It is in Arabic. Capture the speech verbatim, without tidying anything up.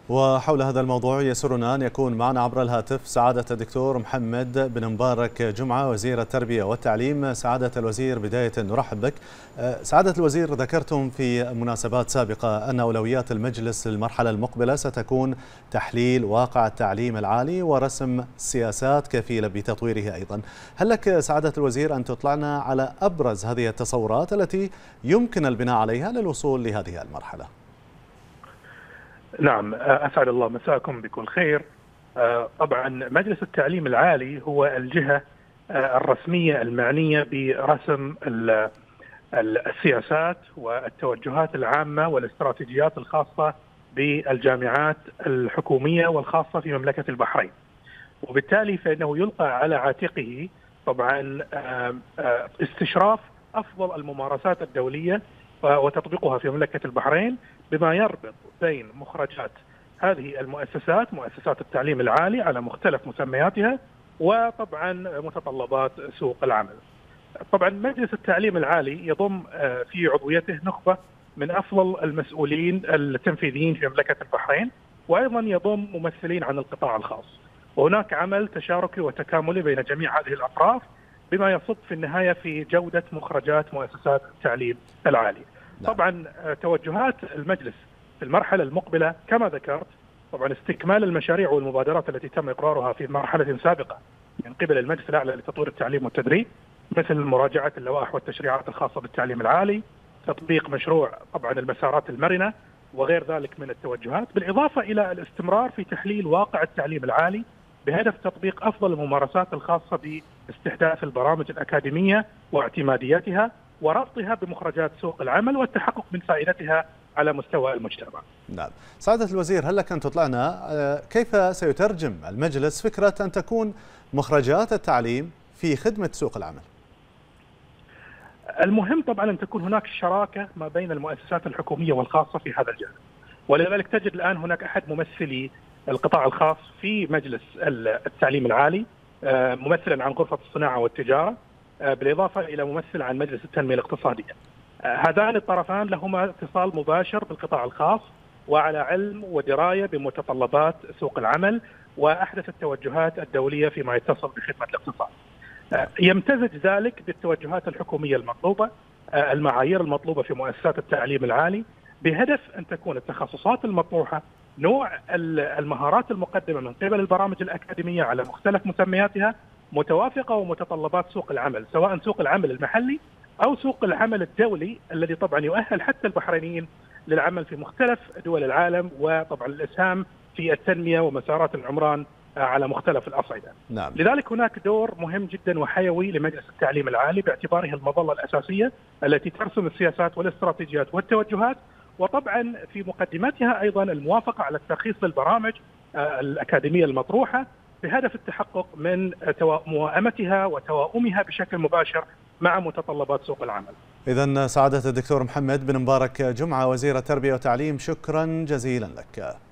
وحول هذا الموضوع يسرنا أن يكون معنا عبر الهاتف سعادة الدكتور محمد بن مبارك جمعة وزير التربية والتعليم. سعادة الوزير، بداية نرحب بك. سعادة الوزير، ذكرتم في مناسبات سابقة أن أولويات المجلس للمرحلة المقبلة ستكون تحليل واقع التعليم العالي ورسم سياسات كفيلة بتطويره أيضا. هل لك سعادة الوزير أن تطلعنا على أبرز هذه التصورات التي يمكن البناء عليها للوصول لهذه المرحلة؟ نعم، أسعد الله مساءكم بكل خير. طبعا مجلس التعليم العالي هو الجهة الرسمية المعنية برسم السياسات والتوجهات العامة والاستراتيجيات الخاصة بالجامعات الحكومية والخاصة في مملكة البحرين، وبالتالي فإنه يلقى على عاتقه طبعا استشراف أفضل الممارسات الدولية وتطبيقها في مملكة البحرين بما يربط بين مخرجات هذه المؤسسات، مؤسسات التعليم العالي على مختلف مسمياتها، وطبعا متطلبات سوق العمل. طبعا مجلس التعليم العالي يضم في عضويته نخبة من أفضل المسؤولين التنفيذيين في مملكة البحرين، وأيضا يضم ممثلين عن القطاع الخاص، وهناك عمل تشاركي وتكاملي بين جميع هذه الأطراف بما يصب في النهاية في جودة مخرجات مؤسسات التعليم العالي. طبعا توجهات المجلس في المرحلة المقبلة كما ذكرت طبعا استكمال المشاريع والمبادرات التي تم إقرارها في مرحلة سابقة من قبل المجلس الأعلى لتطوير التعليم والتدريب، مثل مراجعة اللوائح والتشريعات الخاصة بالتعليم العالي، تطبيق مشروع طبعا المسارات المرنة وغير ذلك من التوجهات، بالإضافة إلى الاستمرار في تحليل واقع التعليم العالي بهدف تطبيق أفضل الممارسات الخاصة باستحداث البرامج الأكاديمية واعتماديتها وربطها بمخرجات سوق العمل والتحقق من فائدتها على مستوى المجتمع. نعم، سعادة الوزير، هل لك أن تطلعنا كيف سيترجم المجلس فكرة أن تكون مخرجات التعليم في خدمة سوق العمل؟ المهم طبعا أن تكون هناك شراكة ما بين المؤسسات الحكومية والخاصة في هذا الجانب، ولذلك تجد الآن هناك أحد ممثلي القطاع الخاص في مجلس التعليم العالي ممثلا عن غرفة الصناعة والتجارة، بالإضافة إلى ممثل عن مجلس التنمية الاقتصادية. هذان الطرفان لهما اتصال مباشر بالقطاع الخاص وعلى علم ودراية بمتطلبات سوق العمل وأحدث التوجهات الدولية فيما يتصل بخدمة الاقتصاد. يمتزج ذلك بالتوجهات الحكومية المطلوبة، المعايير المطلوبة في مؤسسات التعليم العالي، بهدف أن تكون التخصصات المطروحة، نوع المهارات المقدمة من قبل البرامج الأكاديمية على مختلف مسمياتها، متوافقة ومتطلبات سوق العمل، سواء سوق العمل المحلي أو سوق العمل الدولي الذي طبعا يؤهل حتى البحرينيين للعمل في مختلف دول العالم، وطبعا الإسهام في التنمية ومسارات العمران على مختلف الأصعدة. نعم. لذلك هناك دور مهم جدا وحيوي لمجلس التعليم العالي باعتباره المظلة الأساسية التي ترسم السياسات والاستراتيجيات والتوجهات، وطبعا في مقدمتها أيضا الموافقة على الترخيص للبرامج الأكاديمية المطروحة بهدف التحقق من موائمتها وتوائمها بشكل مباشر مع متطلبات سوق العمل. إذن سعادة الدكتور محمد بن مبارك جمعة وزير التربية والتعليم، شكرا جزيلا لك.